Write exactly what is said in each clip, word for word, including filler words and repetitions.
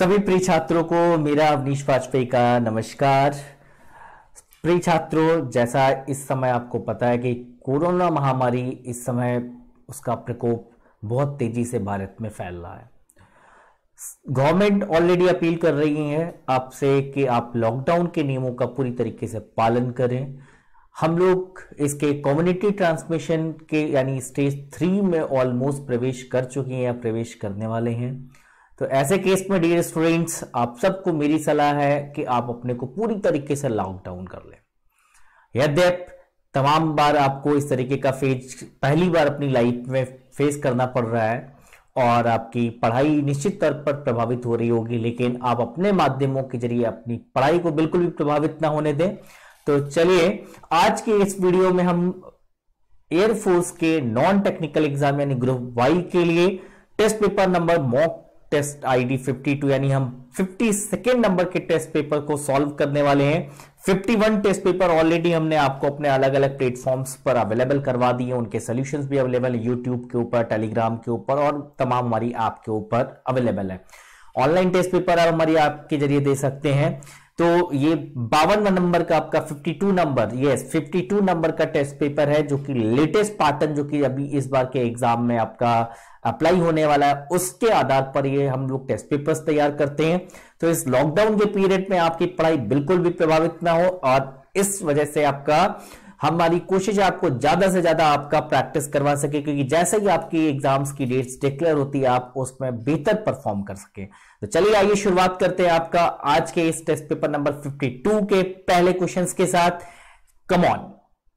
सभी प्रिय छात्रों को मेरा अवनीश बाजपेयी का नमस्कार। प्रिय छात्रों, जैसा इस समय आपको पता है कि कोरोना महामारी इस समय उसका प्रकोप बहुत तेजी से भारत में फैल रहा है। गवर्नमेंट ऑलरेडी अपील कर रही है आपसे कि आप लॉकडाउन के नियमों का पूरी तरीके से पालन करें। हम लोग इसके कम्युनिटी ट्रांसमिशन के यानी स्टेज थ्री में ऑलमोस्ट प्रवेश कर चुके हैं या प्रवेश करने वाले हैं। तो ऐसे केस में डियर स्टूडेंट्स, आप सबको मेरी सलाह है कि आप अपने को पूरी तरीके से लॉकडाउन कर लें। यद्यप तमाम बार आपको इस तरीके का फेज पहली बार अपनी लाइफ में फेस करना पड़ रहा है और आपकी पढ़ाई निश्चित तौर पर प्रभावित हो रही होगी, लेकिन आप अपने माध्यमों के जरिए अपनी पढ़ाई को बिल्कुल भी प्रभावित ना होने दें। तो चलिए आज के इस वीडियो में हम एयरफोर्स के नॉन टेक्निकल एग्जाम यानी ग्रुप वाई के लिए test paper number mock test ID बावन यानी हम फिफ्टी सेकेंड नंबर के टेस्ट पेपर को सॉल्व करने वाले हैं। इक्यावन टेस्ट पेपर ऑलरेडी हमने आपको अपने अलग अलग प्लेटफॉर्म्स पर अवेलेबल करवा दिए, उनके सॉल्यूशंस भी अवेलेबल है यूट्यूब के ऊपर, टेलीग्राम के ऊपर और तमाम हमारी ऐप के ऊपर अवेलेबल है। ऑनलाइन टेस्ट पेपर आप हमारी ऐप के जरिए दे सकते हैं। तो ये बावन नंबर का आपका बावन नंबर यस बावन नंबर का टेस्ट पेपर है, जो कि लेटेस्ट पैटर्न जो कि अभी इस बार के एग्जाम में आपका अप्लाई होने वाला है, उसके आधार पर ये हम लोग टेस्ट पेपर्स तैयार करते हैं। तो इस लॉकडाउन के पीरियड में आपकी पढ़ाई बिल्कुल भी प्रभावित ना हो और इस वजह से आपका हमारी कोशिश है आपको ज्यादा से ज्यादा आपका प्रैक्टिस करवा सके, क्योंकि जैसे ही आपकी एग्जाम्स की डेट्स डिक्लेयर होती है आप उसमें बेहतर परफॉर्म कर सके। तो चलिए आइए शुरुआत करते हैं आपका आज के इस टेस्ट पेपर नंबर बावन के पहले क्वेश्चंस के साथ। कम ऑन,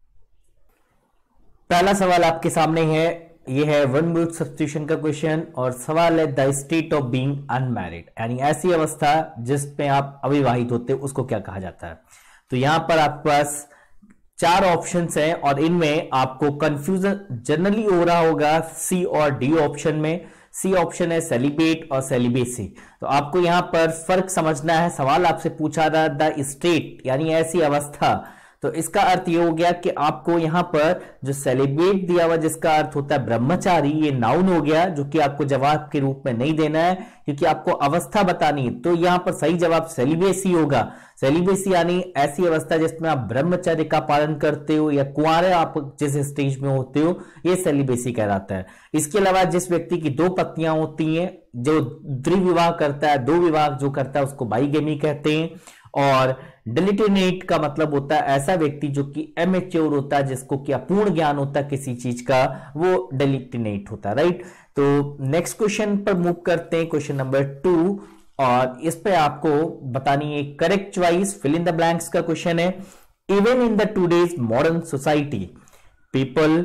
पहला सवाल आपके सामने है, यह है वन वर्ड सब्स्टिट्यूशन का क्वेश्चन और सवाल है the state of being unmarried यानी ऐसी अवस्था जिसमें आप अविवाहित होते हैं उसको क्या कहा जाता है। तो यहां पर आपके पास चार ऑप्शंस हैं और इनमें आपको कंफ्यूजन जनरली हो रहा होगा सी और डी ऑप्शन में। सी ऑप्शन है सेलिब्रेट और सेलिबेसी। तो आपको यहां पर फर्क समझना है। सवाल आपसे पूछा रहा द स्टेट यानी ऐसी अवस्था, तो इसका अर्थ ये हो गया कि आपको यहां पर जो सेलिब्रेट दिया हुआ जिसका अर्थ होता है ब्रह्मचारी, ये नाउन हो गया जो कि आपको जवाब के रूप में नहीं देना है क्योंकि आपको अवस्था बतानी है। तो यहां पर सही जवाब सेलिबेसी होगा। सेलिबेसी यानी ऐसी अवस्था जिसमें आप ब्रह्मचर्य का पालन करते हो या कुंवारे आप जिस स्टेज में होते हो, ये सेलिबेसी कहलाता है। इसके अलावा जिस व्यक्ति की दो पत्नियां होती हैं, जो द्विविवाह करता है, दो विवाह जो करता है उसको बाइगेमी कहते हैं। और डिलिटनेट का मतलब होता है ऐसा व्यक्ति जो कि एमेच्योर होता है, जिसको कि अपूर्ण ज्ञान होता है किसी चीज का, वो डिलिटनेट होता है। राइट, तो नेक्स्ट क्वेश्चन पर मूव करते हैं, क्वेश्चन नंबर टू, और इस पे आपको बतानी है correct choice fill in the blanks का क्वेश्चन है। Even in the today's modern society people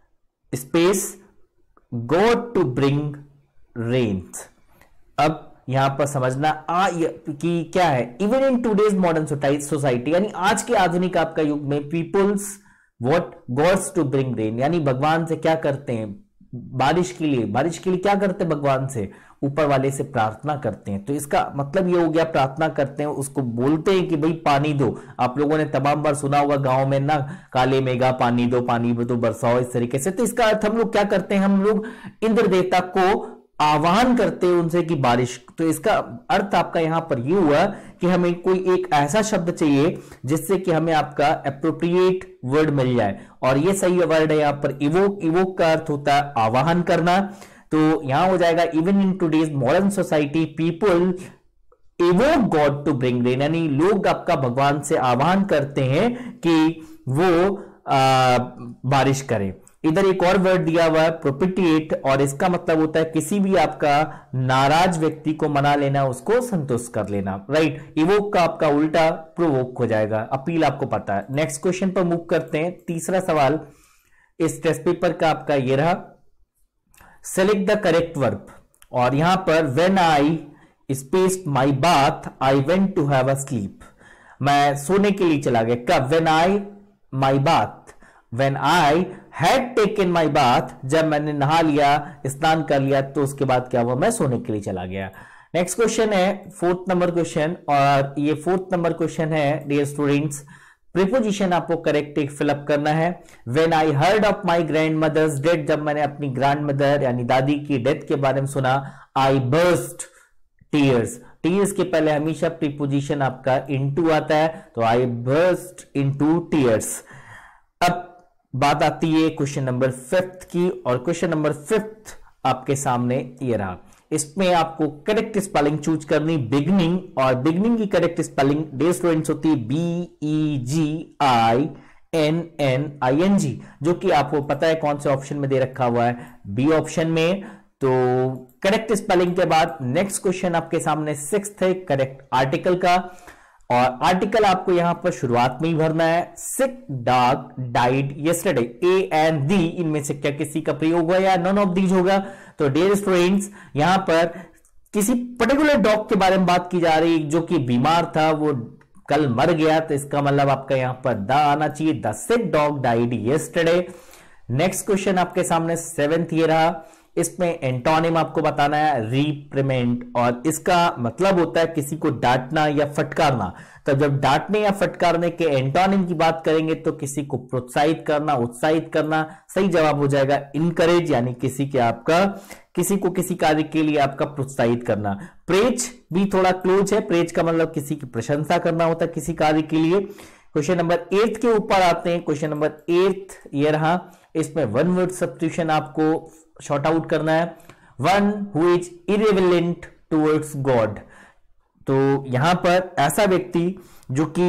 space God to bring rains. अब यहां पर समझना आ कि क्या है even in today's modern society यानी आज के आधुनिक आपका युग में peoples what gods to bring rain यानी भगवान से क्या करते हैं, बारिश के लिए बारिश के लिए क्या करते हैं, भगवान से ऊपर वाले से प्रार्थना करते हैं। तो इसका मतलब ये हो गया प्रार्थना करते हैं, उसको बोलते हैं कि भाई पानी दो। आप लोगों ने तमाम बार सुना होगा गांव में ना, काले मेघा पानी दो, पानी दो बरसाओ, इस तरीके से। तो इसका अर्थ हम लोग क्या करते हैं, हम लोग इंद्र देवता को आह्वान करते हैं उनसे कि बारिश। तो इसका अर्थ आपका यहां पर यह हुआ कि हमें कोई एक ऐसा शब्द चाहिए जिससे कि हमें आपका एप्रोप्रिएट वर्ड मिल जाए, और ये सही वर्ड है यहां पर इवोक। इवोक का अर्थ होता है आवाहन करना। तो यहां हो जाएगा even in today's modern society people evoke God to bring rain यानी लोग आपका भगवान से आह्वान करते हैं कि वो आ, बारिश करें। इधर एक और वर्ड दिया हुआ है प्रोपिटिएट, और इसका मतलब होता है किसी भी आपका नाराज व्यक्ति को मना लेना, उसको संतुष्ट कर लेना। राइट, इवोक का आपका उल्टा प्रोवोक हो जाएगा, अपील आपको पता है। नेक्स्ट क्वेश्चन पर मूव करते हैं। तीसरा सवाल इस टेस्ट पेपर का आपका ये रहा, सेलेक्ट द करेक्ट वर्ब। और यहां पर when I spaced my bath I went to have a sleep. मैं सोने के लिए चला गया। कब? When I my bath When I had taken my bath, जब मैंने नहा लिया, स्नान कर लिया, तो उसके बाद क्या हुआ, मैं सोने के लिए चला गया। नेक्स्ट क्वेश्चन है फोर्थ नंबर क्वेश्चन, और ये फोर्थ नंबर क्वेश्चन है डियर स्टूडेंट्स, प्रीपोजिशन आपको करेक्ट एक फिलअप करना है। When I heard of my grandmother's death, जब मैंने अपनी ग्रैंड मदर यानी दादी की डेथ के बारे में सुना, I burst tears, टीयर्स के पहले हमेशा प्रीपोजिशन आपका इनटू आता है, तो आई बर्स्ट इनटू टीयर्स। अब बात आती है क्वेश्चन नंबर फिफ्थ की, और क्वेश्चन नंबर फिफ्थ आपके सामने ये रहा। इसमें आपको करेक्ट स्पेलिंग चूज करनी बिगनिंग, और बिगनिंग की करेक्ट स्पेलिंग डियर स्टूडेंट्स होती है B E G I N N I N G, जो कि आपको पता है कौन से ऑप्शन में दे रखा हुआ है, बी ऑप्शन में। तो करेक्ट स्पेलिंग के बाद नेक्स्ट क्वेश्चन आपके सामने सिक्स्थ है करेक्ट आर्टिकल का, और आर्टिकल आपको यहां पर शुरुआत में ही भरना है। Sick dog died yesterday, A and the इनमें से क्या किसी का प्रयोग हुआ या नन ऑफ दीज होगा। तो डियर स्टूडेंट्स यहां पर किसी पर्टिकुलर डॉग के बारे में बात की जा रही जो कि बीमार था, वो कल मर गया, तो इसका मतलब आपका यहां पर द आना चाहिए, the sick dog died yesterday. Next question आपके सामने सेवेंथ ये रहा। इसमें एंटोनिम आपको बताना है रिप्रिमेंड, और इसका मतलब होता है किसी को डांटना या फटकारना। तो जब डांटने या फटकारने के एंटोनिम की बात करेंगे तो किसी को प्रोत्साहित करना, उत्साहित करना, सही जवाब हो जाएगा इनकरेज, यानी किसी के आपका किसी को किसी कार्य के लिए आपका प्रोत्साहित करना। प्रेज भी थोड़ा क्लोज है, प्रेज का मतलब किसी की प्रशंसा करना होता है किसी कार्य के लिए। क्वेश्चन नंबर एट के ऊपर आते हैं। क्वेश्चन नंबर एट ये रहा। इसमें वन वर्ड सब्स्टिट्यूशन आपको शॉर्ट आउट करना है, one who is irreverent towards God. तो यहां पर ऐसा व्यक्ति जो कि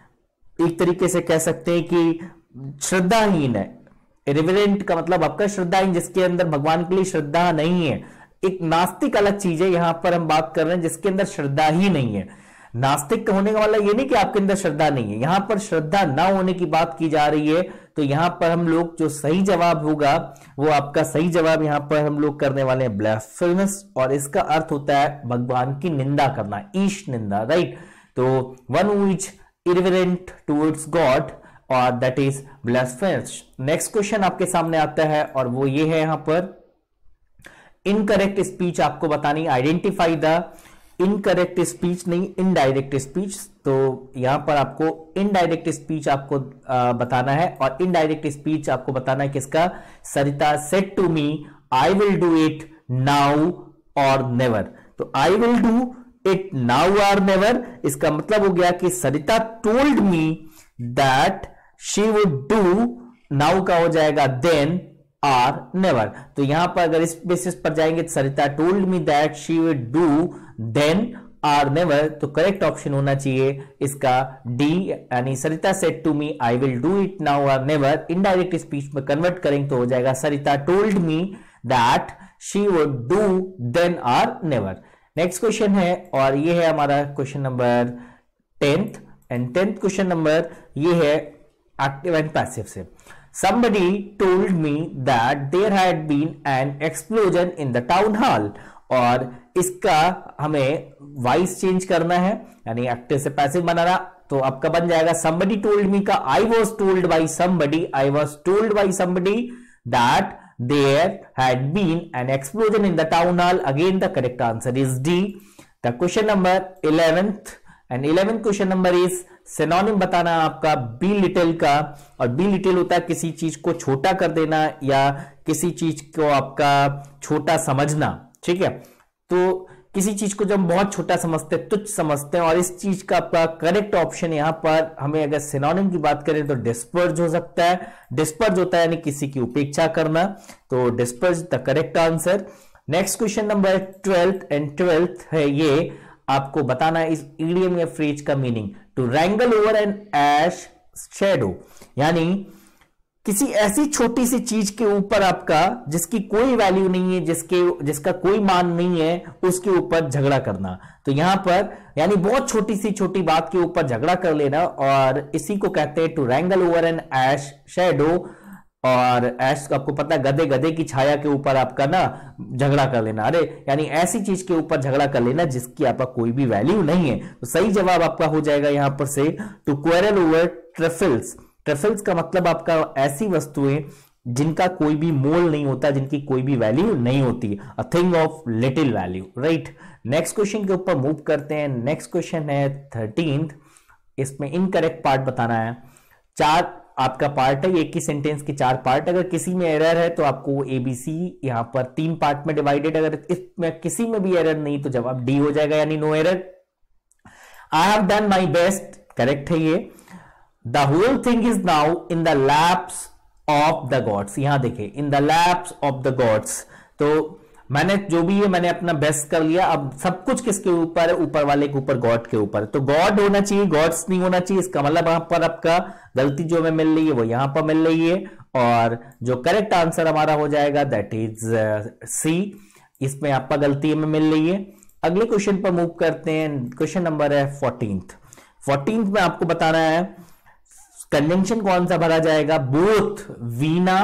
एक तरीके से कह सकते हैं कि श्रद्धाहीन है। इरेविलेंट का मतलब आपका श्रद्धाहीन, जिसके अंदर भगवान के लिए श्रद्धा नहीं है। एक नास्तिक अलग चीज है, यहां पर हम बात कर रहे हैं जिसके अंदर श्रद्धा ही नहीं है। नास्तिक होने का मतलब ये नहीं कि आपके अंदर श्रद्धा नहीं है, यहां पर श्रद्धा ना होने की बात की जा रही है। तो यहां पर हम लोग जो सही जवाब होगा वो आपका सही जवाब यहां पर हम लोग करने वाले हैं ब्लास्फेमस, और इसका अर्थ होता है भगवान की निंदा करना, ईश निंदा, राइट। तो one who is irreverent towards God, और that is blasphemous. Next question आपके सामने आता है और वो ये है, यहां पर इनकरेक्ट स्पीच आपको बतानी, आइडेंटिफाई द इनकरेक्ट स्पीच, नहीं इनडायरेक्ट स्पीच। तो यहां पर आपको इनडायरेक्ट स्पीच आपको आ, बताना है, और इनडायरेक्ट स्पीच आपको बताना है किसका, Sarita said to me I will do it now और नेवर। तो I will do it now और नेवर, इसका मतलब हो गया कि Sarita told me that she would do, now का हो जाएगा देन आर नेवर। तो यहां पर अगर इस बेसिस पर जाएंगे, Sarita told me that she would do then or never, तो करेक्ट ऑप्शन होना चाहिए इसका डी, यानी Sarita said to me I will do it now or never. Indirect speech में कन्वर्ट करेंगे तो हो जाएगा Sarita told me that she would do then or never. Next question है, और ये है हमारा question number tenth, and tenth question number ये है एक्टिव एंड पैसिव से। Somebody told me that there had been an explosion in the town hall, और इसका हमें वॉइस चेंज करना है, यानी एक्टिव से पैसिव बनाना। तो आपका बन जाएगा somebody told me का I was told by somebody, I was told by somebody that there had been an explosion in the town hall. Again the correct answer is D. The question number eleventh, and eleventh question number is synonym बताना आपका be little का, और be little होता है किसी चीज को छोटा कर देना या किसी चीज को आपका छोटा समझना, ठीक है। तो किसी चीज को जब बहुत छोटा समझते हैं, तुच्छ समझते हैं, और इस चीज का आपका करेक्ट ऑप्शन यहां पर हमें अगर सिनोनिम की बात करें तो डिस्पर्ज हो सकता है। डिस्पर्ज होता है यानी किसी की उपेक्षा करना, तो disperse the correct answer. Next question number twelfth, and twelfth है ये आपको बताना है इस इडियम या फ्रेज का meaning, to wrangle over an ash shadow, यानी किसी ऐसी छोटी सी चीज के ऊपर आपका जिसकी कोई वैल्यू नहीं है, जिसके जिसका कोई मान नहीं है, उसके ऊपर झगड़ा करना। तो यहां पर यानी बहुत छोटी सी छोटी बात के ऊपर झगड़ा कर लेना, और इसी को कहते हैं to wrangle over an ash shadow. और ऐश आपको पता है गधे गधे की छाया के ऊपर आपका ना झगड़ा कर लेना, अरे यानी ऐसी चीज के ऊपर झगड़ा कर लेना जिसकी आपका कोई भी वैल्यू नहीं है। तो सही जवाब आपका हो जाएगा यहां पर से to quarrel over trifles. Trifles का मतलब आपका ऐसी वस्तुएं जिनका कोई भी मोल नहीं होता, जिनकी कोई भी वैल्यू नहीं होती, a thing of little value, right. Next question के ऊपर मूव करते हैं। नेक्स्ट क्वेश्चन है थर्टीन्थ, इसमें इनकरेक्ट पार्ट बताना है। चार आपका पार्ट है, एक ही सेंटेंस के चार पार्ट, अगर किसी में एरर है तो आपको एबीसी यहां पर तीन पार्ट में डिवाइडेड, अगर इसमें किसी में भी एरर नहीं तो जवाब डी हो जाएगा, यानी no error. I have done my best, correct है ये। The whole thing is now in the laps of the gods, यहां देखिए in the laps of the gods, तो मैंने जो भी है मैंने अपना बेस्ट कर लिया। अब सब कुछ किसके ऊपर है, ऊपर वाले के ऊपर, गॉड के ऊपर, तो गॉड होना चाहिए, गॉड्स नहीं होना चाहिए। इसका मतलब वहां पर आपका गलती जो हमें मिल रही है वो यहां पर मिल रही है, और जो करेक्ट आंसर हमारा हो जाएगा दैट इज सी, इसमें आपका गलती हमें मिल रही है। अगले क्वेश्चन पर मूव करते हैं, क्वेश्चन नंबर है फोर्टीन्थ। फोर्टीन्थ में आपको बताना है कंजंक्शन कौन सा भरा जाएगा, both Veena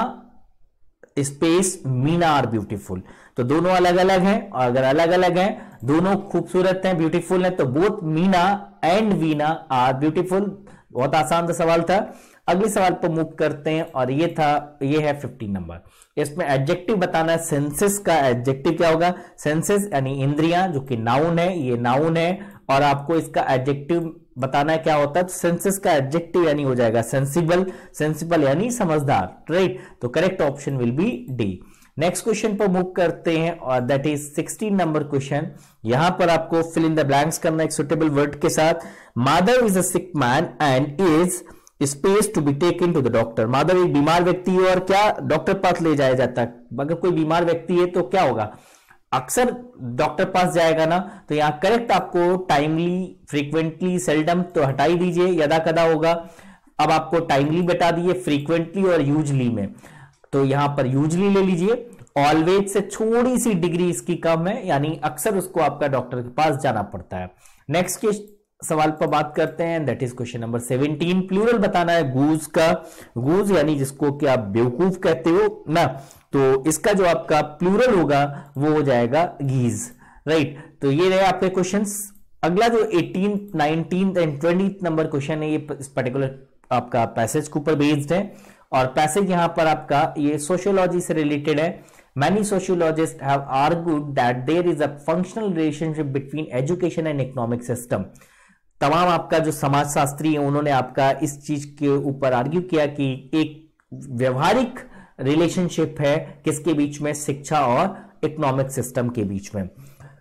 space Meena are beautiful, तो दोनों अलग अलग हैं, और अगर अलग अलग हैं दोनों खूबसूरत हैं, ब्यूटीफुल हैं, तो both Meena and Veena are beautiful. बहुत आसान सा सवाल था। अगले सवाल पर मूव करते हैं, और ये था, ये है फिफ्टीन नंबर। इसमें एडजेक्टिव बताना है, सेंसेस का एडजेक्टिव क्या होगा, सेंसेस यानी इंद्रियां, जो कि नाउन है, ये नाउन है, और आपको इसका एडजेक्टिव बताना है क्या होता है, तो सेंसेस का एडजेक्टिव यानी हो जाएगा सेंसिबल, सेंसिबल यानी समझदार, राइट। तो correct option will be D. Next question पर मूव करते हैं, और that is sixteen number question. यहां पर आपको फिल इन द ब्लैंक्स करना एक सुटेबल वर्ड के साथ। Mother is a sick man and is space to be taken to the doctor. मदर एक बीमार व्यक्ति है और क्या डॉक्टर पास ले जाया जाता है। अगर कोई बीमार व्यक्ति है तो क्या होगा, अक्सर डॉक्टर पास जाएगा ना, तो यहां करेक्ट आपको टाइमली, फ्रीक्वेंटली, सेल्डम तो हटा ही दीजिए, यदा कदा होगा। अब आपको टाइमली बता दिए, फ्रीक्वेंटली और यूजली में, तो यहां पर यूजली ले लीजिए। ऑलवेज से थोड़ी सी डिग्री इसकी कम है, यानी अक्सर उसको आपका डॉक्टर के पास जाना पड़ता है। नेक्स्ट के सवाल पर बात करते हैं, that is question number seventeen. Plural बताना है गूज का, गूज यानी जिसको कि आप बेवकूफ कहते हो ना, तो इसका जो आपका प्लूरल होगा वो हो जाएगा गीज, राइट। तो ये रहे आपके क्वेश्चंस। अगला जो eighteen, nineteen and twenty number question है, ये इस पर्टिकुलर आपका पैसेज के ऊपर बेस्ड है, और पैसेज यहां पर आपका ये सोशियोलॉजी से रिलेटेड है। Many sociologists have argued that there is a functional relationship between education and economic system. तमाम आपका जो समाजशास्त्री है उन्होंने आपका इस चीज के ऊपर आर्ग्यू किया कि एक व्यवहारिक रिलेशनशिप है किसके बीच में, शिक्षा और इकोनॉमिक सिस्टम के बीच में।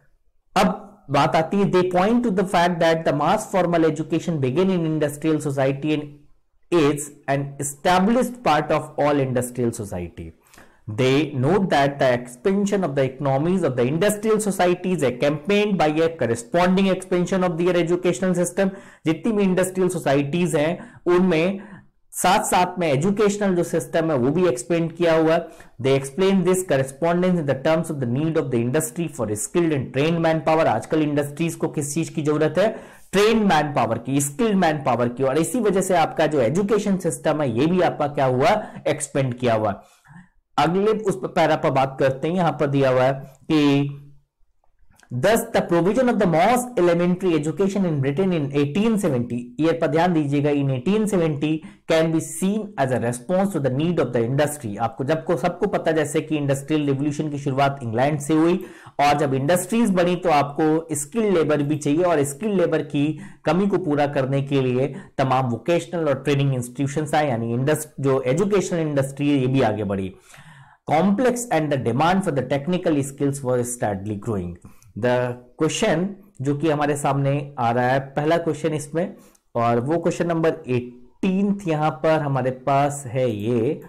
अब बात आती है, they point to the fact that the mass formal education begin in industrial society and is an established part of all industrial society. They note that the expansion of the economies of the industrial societies is accompanied by a corresponding expansion of their educational system. जितनी भी industrial societies हैं उनमें साथ साथ में educational जो system है वो भी एक्सपेंड किया हुआ है। They explain this correspondence in the terms of the need of the industry for skilled and trained man power. आजकल इंडस्ट्रीज को किस चीज की जरूरत है, ट्रेन मैन पावर की, स्किल्ड मैन पावर की, और इसी वजह से आपका जो एजुकेशन सिस्टम है ये भी आपका क्या हुआ, एक्सपेंड किया हुआ। अगले उस पैरा पर बात करते हैं, यहां पर दिया हुआ है कि Thus, the provision of the most elementary education in Britain in eighteen seventy, year पर ध्यान दीजिएगा, in eighteen seventy can be seen as a response to the need of the industry। आपको जब को सबको पता जैसे कि इंडस्ट्रियल रिवोल्यूशन की शुरुआत इंग्लैंड से हुई, और जब इंडस्ट्रीज बनी तो आपको स्किल लेबर भी चाहिए, और स्किल लेबर की कमी को पूरा करने के लिए तमाम वोकेशनल और ट्रेनिंग इंस्टीट्यूशंस आए, यानी इंडस्ट्री जो एजुकेशनल इंडस्ट्री है ये भी आगे बढ़ी। Complex and the demand for the technical skills was steadily growing. The question जो कि हमारे सामने आ रहा है, पहला क्वेश्चन इसमें, और वो क्वेश्चन नंबर एटीन्थ यहां पर हमारे पास है, ये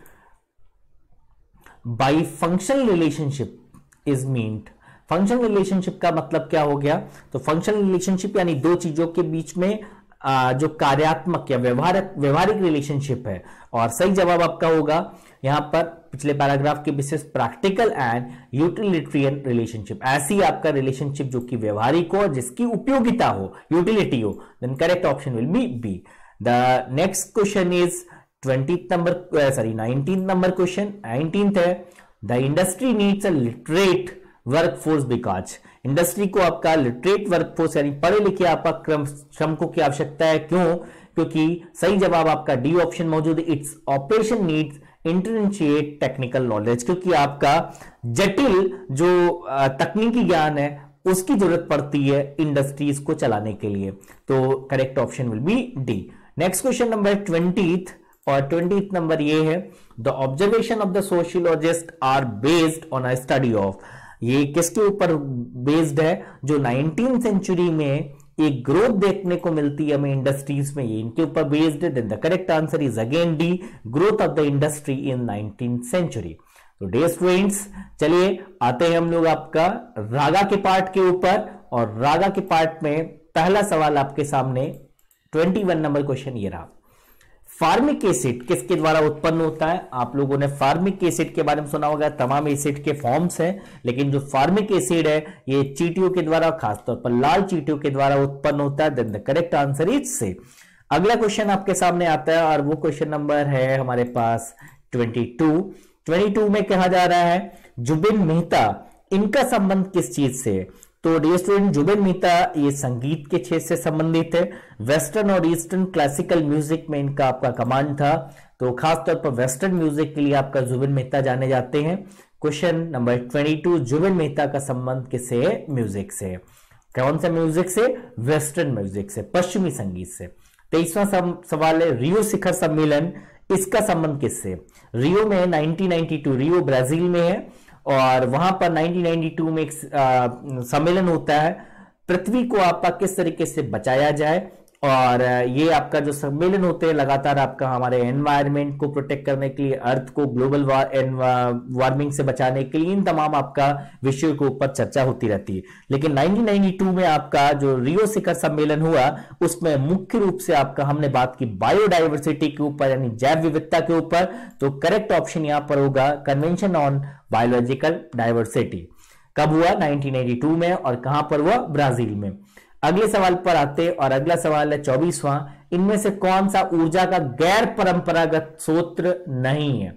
by functional relationship is meant. Functional relationship का मतलब क्या हो गया, तो फंक्शनल रिलेशनशिप यानी दो चीजों के बीच में आ, जो कार्यात्मक या व्यवहारिक व्यवहारिक रिलेशनशिप है, और सही जवाब आपका होगा यहां पर पिछले पैराग्राफ के basis practical and utilitarian relationship. ऐसी आपका रिलेशनशिप जो कि व्यवहारिक हो, जिसकी उपयोगिता हो, यूटिलिटी हो, then correct option will be B. The next question is twentieth number sorry nineteen number question. Nineteenth है, the industry needs a literate workforce because. Industry को आपका लिटरेट वर्कफोर्स यानी पढ़े लिखे आपका क्रम श्रमिकों की आवश्यकता है। क्यों? क्योंकि सही जवाब आपका डी ऑप्शन मौजूद है, its operation needs intermediate technical knowledge, क्योंकि आपका जटिल जो तकनीकी ज्ञान है उसकी जरूरत पड़ती है इंडस्ट्रीज को चलाने के लिए। तो correct option will be D. Next question number twentieth, और ट्वेंटी नंबर ये है, the observation of the sociologist are based on a study of, ये किसके ऊपर बेस्ड है, जो नाइनटीन सेंचुरी में एक ग्रोथ देखने को मिलती है हमें इंडस्ट्रीज में, ये इनके ऊपर बेस्ड है। Then the correct answer is again D, growth of the industry in nineteen century. तो डे स्टूडेंट्स, चलिए आते हैं हम लोग आपका रागा के पार्ट के ऊपर, और रागा के पार्ट में पहला सवाल आपके सामने इक्कीस नंबर क्वेश्चन ये रहा, फार्मिक एसिड किसके द्वारा उत्पन्न होता है। आप लोगों ने फार्मिक एसिड के बारे में सुना होगा, तमाम एसिड के फॉर्म्स हैं, लेकिन जो फार्मिक एसिड है ये चींटियों के द्वारा, खासतौर पर लाल चींटियों के द्वारा उत्पन्न होता है। Then the correct answer is C. अगला क्वेश्चन आपके सामने आता है और वो क्वेश्चन नंबर है हमारे पास बाईस। बाईस में कहा जा रहा है जुबिन मेहता, इनका संबंध किस चीज से। तो डियर स्टूडेंट, जुबिन मेहता ये संगीत के क्षेत्र से संबंधित है, वेस्टर्न और ईस्टर्न क्लासिकल म्यूजिक में इनका आपका कमांड था, तो खासतौर पर वेस्टर्न म्यूजिक के लिए आपका जुबिन मेहता जाने जाते हैं। क्वेश्चन नंबर बाईस, जुबिन मेहता का संबंध किससे है, म्यूजिक से। कौन सा म्यूजिक से, वेस्टर्न म्यूजिक से, पश्चिमी संगीत से। तेईसवां सवाल है, रियो शिखर सम्मेलन, इसका संबंध किससे। रियो में nineteen ninety two, Rio Brazil में है, और वहां पर नाइनटीन नाइंटी टू में एक सम्मेलन होता है, पृथ्वी को आपका किस तरीके से बचाया जाए, और ये आपका जो सम्मेलन होते हैं लगातार आपका हमारे एनवायरनमेंट को प्रोटेक्ट करने के लिए, अर्थ को ग्लोबल वार्मिंग से बचाने के लिए, इन तमाम आपका विषयों के ऊपर चर्चा होती रहती है। लेकिन नाइनटीन नाइंटी टू में आपका जो रियो शिखर सम्मेलन हुआ उसमें मुख्य रूप से आपका हमने बात की बायोडाइवर्सिटी के ऊपर, यानी जैव विविधता के ऊपर। तो करेक्ट ऑप्शन यहां पर होगा कन्वेंशन ऑन बायोलॉजिकल डाइवर्सिटी। कब हुआ, नाइनटीन नाइंटी टू में, और कहां पर हुआ, ब्राजील में। अगले सवाल पर आते, और अगला सवाल है चौबीसवां, इनमें से कौन सा ऊर्जा का गैर परंपरागत स्रोत नहीं है,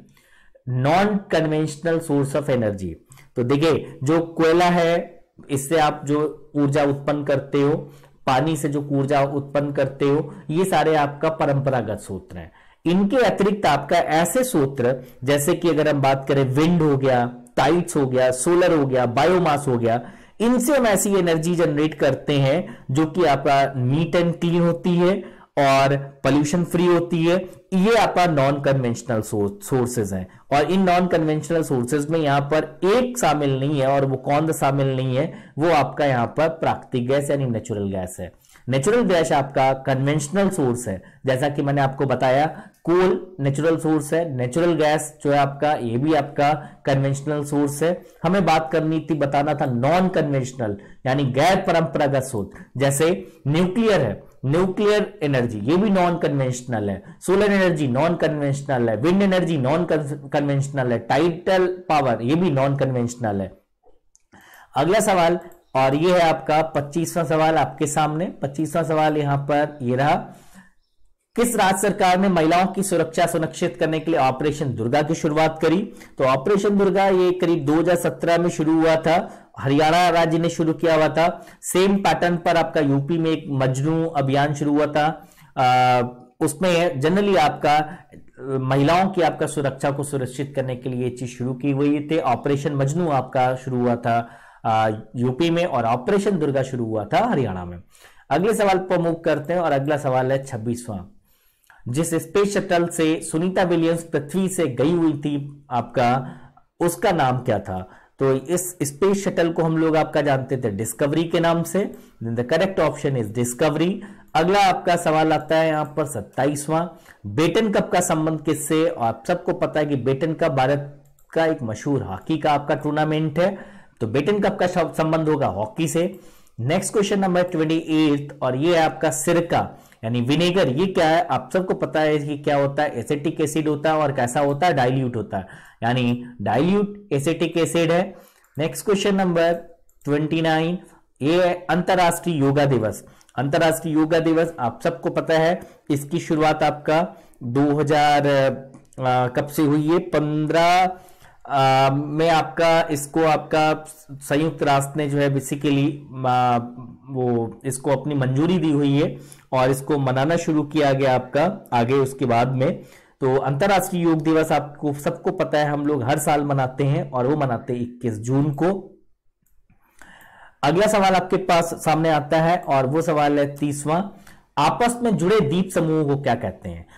non conventional source of energy. तो देखिए, जो कोयला है इससे आप जो ऊर्जा उत्पन्न करते हो, पानी से जो ऊर्जा उत्पन्न करते हो, ये सारे आपका परंपरागत स्रोत हैं। इनके अतिरिक्त आपका ऐसे स्रोत, जैसे कि अगर हम बात करें विंड हो गया, टाइड्स हो गया, सोलर हो गया, बायोमास हो गया, इनसे हम ऐसी एनर्जी जनरेट करते हैं जो कि आपका नीट एंड क्लीन होती है और पोल्यूशन फ्री होती है। ये आपका नॉन कन्वेंशनल सोर्सेज हैं, और इन नॉन कन्वेंशनल सोर्सेज में यहां पर एक शामिल नहीं है, और वो कौन सा शामिल नहीं है, वो आपका यहां पर प्राकृतिक गैस यानी नेचुरल गैस है। नेचुरल गैस आपका कन्वेंशनल सोर्स है, जैसा कि मैंने आपको बताया, कोल नेचुरल सोर्स है, नेचुरल गैस जो है आपका, ये भी आपका कन्वेंशनल सोर्स है। हमें बात करनी थी, बताना था नॉन कन्वेंशनल यानी गैर परंपरागत स्रोत, जैसे न्यूक्लियर है, न्यूक्लियर एनर्जी ये भी नॉन कन्वेंशनल है, सोलर एनर्जी नॉन कन्वेंशनल है, विंड एनर्जी नॉन कन्वेंशनल है, टाइडल पावर ये भी नॉन कन्वेंशनल है। अगला सवाल, और ये है आपका पच्चीसवां सवाल आपके सामने। पच्चीसवां सवाल यहां पर ये रहा, किस राज्य सरकार ने महिलाओं की सुरक्षा सुनिश्चित करने के लिए ऑपरेशन दुर्गा की शुरुआत करी। तो ऑपरेशन दुर्गा ये करीब दो हज़ार सत्रह में शुरू हुआ था, हरियाणा राज्य ने शुरू किया हुआ था। सेम पैटर्न पर आपका यूपी में एक मजनू अभियान शुरू हुआ था, आ, उसमें जनरली आपका महिलाओं की आपका सुरक्षा को सुनिश्चित करने के लिए ये चीज शुरू की हुई थी। ऑपरेशन मजनू आपका शुरू हुआ था यूपी में, और ऑपरेशन दुर्गा शुरू हुआ था हरियाणा में। अगले सवाल पर मूव करते हैं, और अगला सवाल है छब्बीसवां, जिस स्पेस शटल से सुनीता विलियम्स पृथ्वी से गई हुई थी आपका, उसका नाम क्या था। तो इस स्पेस शटल को हम लोग आपका जानते थे डिस्कवरी के नाम से। The correct option is discovery. अगला आपका सवाल आता है यहां पर सत्ताईसवां, बेटन कप का संबंध किससे। और आप सबको पता है कि बेटन कप भारत का एक मशहूर हॉकी का आपका टूर्नामेंट है, तो बेटन कप का संबंध होगा हॉकी से। नेक्स्ट क्वेश्चन नंबर अट्ठाईस, और ये है आपका सिरका यानी विनेगर, ये क्या है, आप सबको पता है कि क्या होता है, एसिटिक एसिड होता है, और कैसा होता है, डाइल्यूट होता है, यानी डाइल्यूट एसिटिक एसिड है। नेक्स्ट क्वेश्चन नंबर उनतीस, ये है अंतरराष्ट्रीय योगा दिवस। अंतरराष्ट्रीय योगा दिवस आप सबको पता है, इसकी शुरुआत आपका दो हज़ार कब से हुई है, पंद्रह आ, में आपका इसको आपका संयुक्त राष्ट्र ने जो है बेसिकली वो इसको अपनी मंजूरी दी हुई है, और इसको मनाना शुरू किया गया आपका आगे उसके बाद में। तो अंतरराष्ट्रीय योग दिवस आपको सबको पता है, हम लोग हर साल मनाते हैं, और वो मनाते हैं इक्कीस जून को। अगला सवाल आपके पास सामने आता है, और वो सवाल है तीसवां, आपस में जुड़े द्वीप समूह को क्या कहते हैं।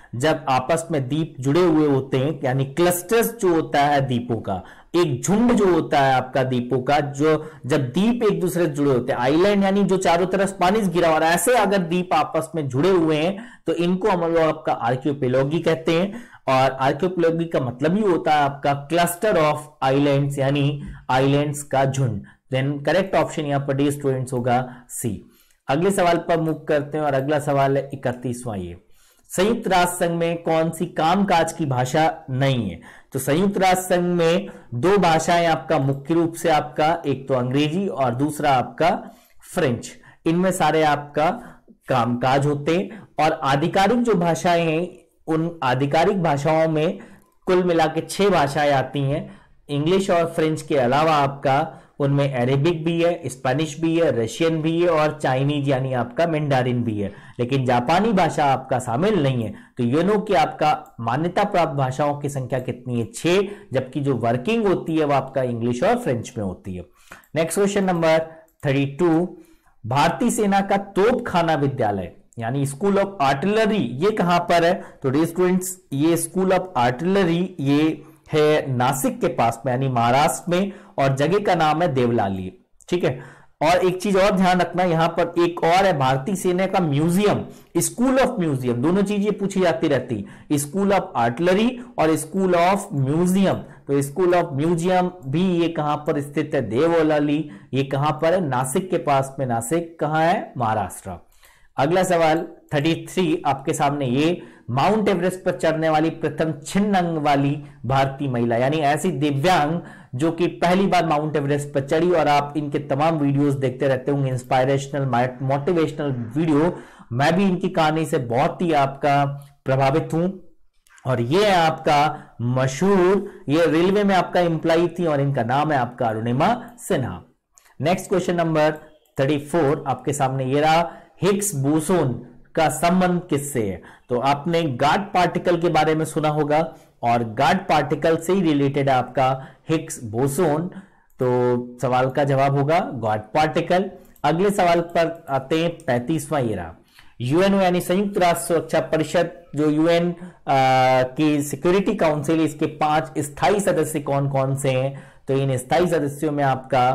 जब आपस में द्वीप जुड़े हुए होते हैं, यानी क्लस्टर्स जो होता है द्वीपों का, एक झुंड जो होता है आपका द्वीपों का, जो जब द्वीप एक दूसरे से जुड़े होते हैं, आइलैंड यानी जो चारों तरफ पानी से घिरा हुआ है, ऐसे अगर द्वीप आपस में जुड़े हुए हैं तो इनको हम लोग आपका आर्कियोपेलागी कहते हैं। और आर्कियोपेलागी का मतलब ही होता है आपका क्लस्टर ऑफ आइलैंड्स, यानी आइलैंड्स का झुंड। देन करेक्ट ऑप्शन यहां पर डी स्टूडेंट्स होगा सी। अगले सवाल पर मूव करते हैं और अगला सवाल है इकतीसवां। ये संयुक्त राष्ट्र संघ में कौन सी कामकाज की भाषा नहीं है? तो संयुक्त राष्ट्र संघ में दो भाषाएं आपका मुख्य रूप से आपका, एक तो अंग्रेजी और दूसरा आपका फ्रेंच, इनमें सारे आपका कामकाज होते हैं। और आधिकारिक जो भाषाएं हैं, उन आधिकारिक भाषाओं में कुल मिला के छह भाषाएं आती हैं। इंग्लिश और फ्रेंच के अलावा आपका उनमें अरेबिक भी है, स्पेनिश भी है, रशियन भी है और चाइनीज यानी आपका मैंडारिन भी है, लेकिन जापानी भाषा आपका शामिल नहीं है। तो यूनो की आपका मान्यता प्राप्त भाषाओं की संख्या कितनी है? छह, जबकि जो वर्किंग होती है वो आपका इंग्लिश और फ्रेंच में होती है। Next question number thirty two, भारतीय सेना का तोपखाना विद्यालय यानी स्कूल ऑफ आर्टिलरी ये कहां पर है? तो डियर स्टूडेंट्स, ये स्कूल ऑफ आर्टिलरी ये है नासिक के पास में यानी महाराष्ट्र में, और जगह का नाम है देवलाली। ठीक है। और एक चीज और ध्यान रखना, यहां पर एक और है भारतीय सेना का म्यूजियम, स्कूल ऑफ म्यूजियम, दोनों चीजें पूछी जाती रहती, स्कूल ऑफ आर्टिलरी और स्कूल ऑफ म्यूजियम। तो स्कूल ऑफ म्यूजियम भी ये कहां पर स्थित है? देवलाली। ये कहां पर है? नासिक के पास में। नासिक कहां है? महाराष्ट्र। अगला सवाल थर्टी थ्री आपके सामने, ये माउंट एवरेस्ट पर चढ़ने वाली प्रथम छिन्न अंग वाली भारतीय महिला, यानी ऐसी दिव्यांग जो कि पहली बार माउंट एवरेस्ट पर चढ़ी। और आप इनके तमाम वीडियोस देखते रहते होंगे, इंस्पायरेशनल मोटिवेशनल वीडियो। मैं भी इनकी कहानी से बहुत ही आपका प्रभावित हूं। और ये है आपका मशहूर, ये रेलवे में आपका एम्प्लॉय थी और इनका नाम है आपका Arunima Sinha. Next question number thirty four आपके सामने, ये रहा, हिग्स बोसोन का संबंध किससे है? तो आपने गॉड पार्टिकल के बारे में सुना होगा, और गॉड पार्टिकल से ही रिलेटेड है आपका हिग्स बोसोन। तो सवाल का जवाब होगा गॉड पार्टिकल। अगले सवाल पर आते हैं, पैंतीसवां ये रहा, यूएनओ यानी संयुक्त राष्ट्र सुरक्षा परिषद, जो यूएन की सिक्योरिटी काउंसिल, इसके पांच स्थायी सदस्य कौन कौन से हैं? तो इन स्थायी सदस्यों में आपका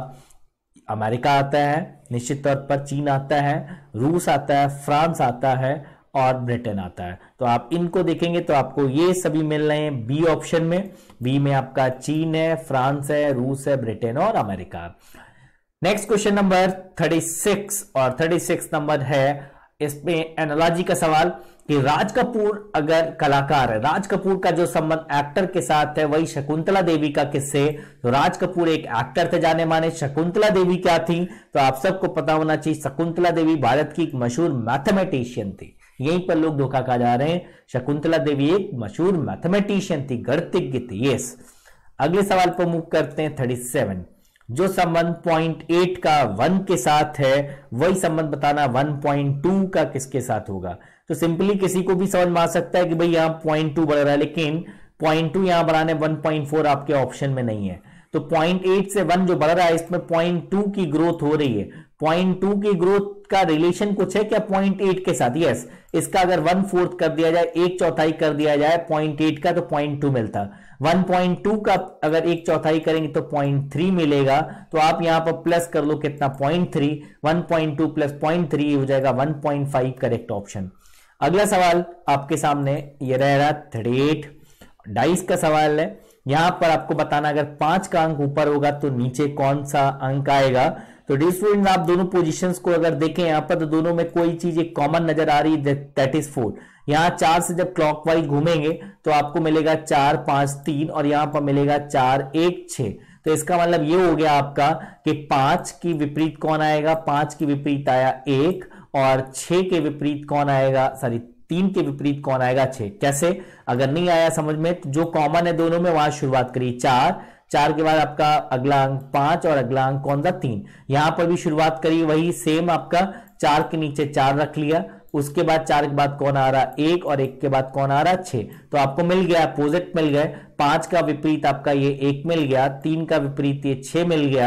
अमेरिका आता है, निश्चित तौर पर चीन आता है, रूस आता है, फ्रांस आता है और ब्रिटेन आता है। तो आप इनको देखेंगे तो आपको ये सभी मिल रहे हैं बी ऑप्शन में। बी में आपका चीन है, फ्रांस है, रूस है, ब्रिटेन और America. Next question number thirty six, और थर्टी सिक्स नंबर है इसमें एनालॉजी का सवाल कि राज कपूर अगर कलाकार है, राज कपूर का जो संबंध एक्टर के साथ है वही शकुंतला देवी का किससे? तो राज कपूर एक एक्टर थे जाने माने, शकुंतला देवी क्या थी? तो आप सबको पता होना चाहिए, शकुंतला देवी भारत की एक मशहूर मैथमेटिशियन थी। यहीं पर लोग धोखा खा जा रहे हैं, शकुंतला देवी एक मशहूर मैथमेटिशियन थी, गणितज्ञ थी। यस। अगले सवाल पर मूव करते हैं, थर्टी सेवन, जो संबंध पॉइंट एट का वन के साथ है वही संबंध बताना वन पॉइंट टू का किसके साथ होगा? तो सिंपली किसी को भी समझ में आ सकता है कि भाई यहां पॉइंट टू बढ़ रहा है, लेकिन पॉइंट टू यहां बढ़ाने वन पॉइंट फोर आपके ऑप्शन में नहीं है। तो पॉइंट एट से वन जो बढ़ रहा है, इसमें पॉइंट टू की ग्रोथ हो रही है। पॉइंट टू की ग्रोथ का रिलेशन कुछ है क्या पॉइंट एट के साथ? यस। इसका अगर वन फोर्थ कर दिया जाए, एक चौथाई कर दिया जाए पॉइंट एट का, तो पॉइंट टू मिलता। वन पॉइंट टू का अगर एक चौथाई करेंगे तो पॉइंट थ्री मिलेगा। तो आप यहां पर प्लस कर लो कितना? Point three. One point two plus point three हो जाएगा one point five, correct option. अगला सवाल आपके सामने ये रह रहा थर्टी एट, डाइस का सवाल है। यहां पर आपको बताना अगर पांच का अंक ऊपर होगा तो नीचे कौन सा अंक आएगा। तो डी स्टूडेंट, आप दोनों पोजीशंस को अगर देखें यहां पर, तो दोनों में कोई चीज एक कॉमन नजर आ रही है, दैट इज फोर। यहां चार से जब क्लॉकवाइज घूमेंगे तो आपको मिलेगा चार पांच तीन, और यहां पर मिलेगा चार एक छह। तो इसका मतलब ये हो गया आपका कि पांच की विपरीत कौन आएगा? पांच की विपरीत आया एक, और छह के विपरीत कौन आएगा? सॉरी, तीन के विपरीत कौन आएगा? छह। कैसे? अगर नहीं आया समझ में, तो जो कॉमन है दोनों में वहां शुरुआत करिए चार, चार के बाद आपका अगला अंक पांच और अगला अंक कौन सा? तीन। यहां पर भी शुरुआत करिए वही सेम, आपका चार के नीचे चार रख लिया, उसके बाद चार के बाद कौन आ रहा? एक, और एक के बाद कौन आ रहा? छह। तो आपको मिल गया अपोजिट मिल गए। पांच का विपरीत आपका ये एक मिल गया, तीन का विपरीत ये छह मिल गया,